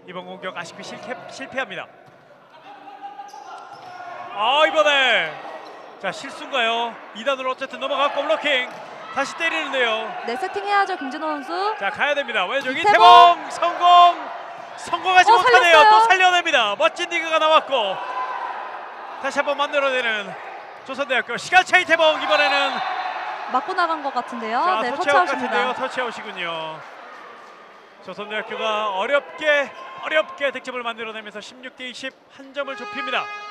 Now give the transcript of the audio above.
이번 공격 아쉽게 실패합니다. 이번에 자 실수인가요? 2단으로 어쨌든 넘어갔고 블로킹 다시 때리는데요. 네, 세팅해야죠 김진호 선수. 자 가야 됩니다. 왼쪽 이태봉! 이태봉 성공하지 못하네요. 살렸어요. 또 살려냅니다. 멋진 디그가 나왔고 다시 한번 만들어내는 조선대학교 시간차 이태봉. 이번에는 맞고 나간 것 같은데요. 자, 네, 터치아웃 터치아웃입니다. 같은데요. 터치아웃이군요. 조선대학교가 어렵게 득점을 만들어내면서 16대 20 한 점을 좁힙니다.